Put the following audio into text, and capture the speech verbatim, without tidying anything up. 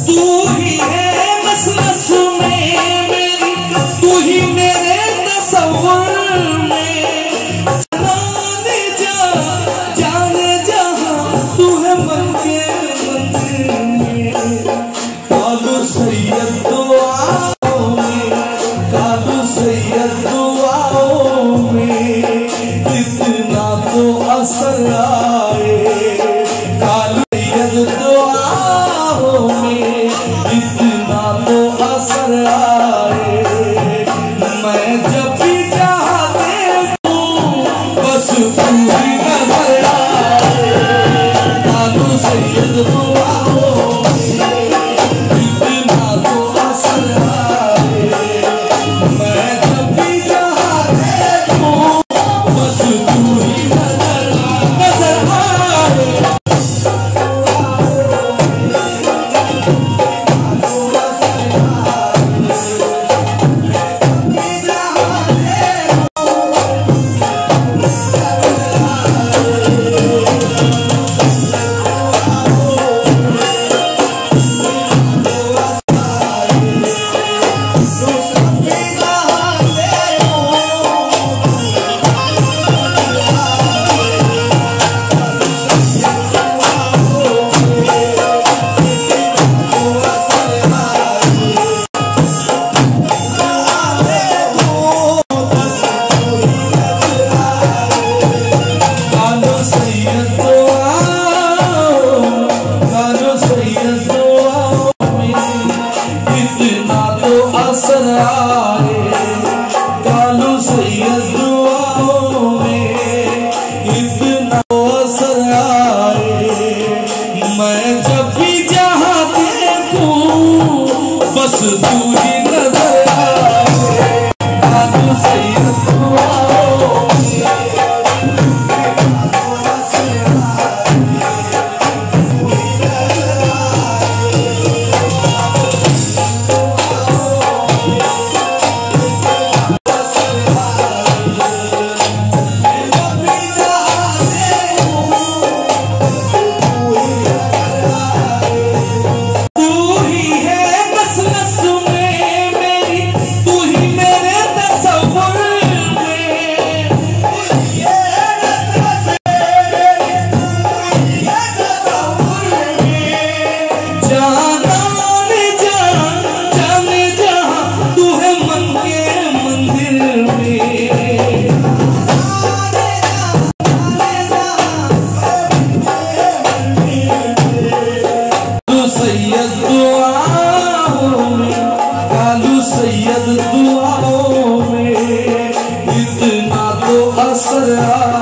तू ही है बस बस में मेरी, तू ही मेरे तसव्वुर में। जाने जा जाने जहां तू है मन के मंदिर में। कालू सैयद दुआओं में, कालू सैयद दुआओं में इतना तो असर आए। कालू सैयद दुआओं में इतना तो असर आए। मैं जब भी चाहते हूँ बस तू ही नजर आए। कालू सैयद दुआओं में इतना तो असर आए। मैं जब भी चाहते हूँ बस तू ही नजर नजर आए। कालू सैयद दुआओं में इतना असर आए। मैं जब भी जहाँ देखूं बस तू ही नजर आए। कालू सैयद दुआओं में सैयद दुआओं में इतना तो असर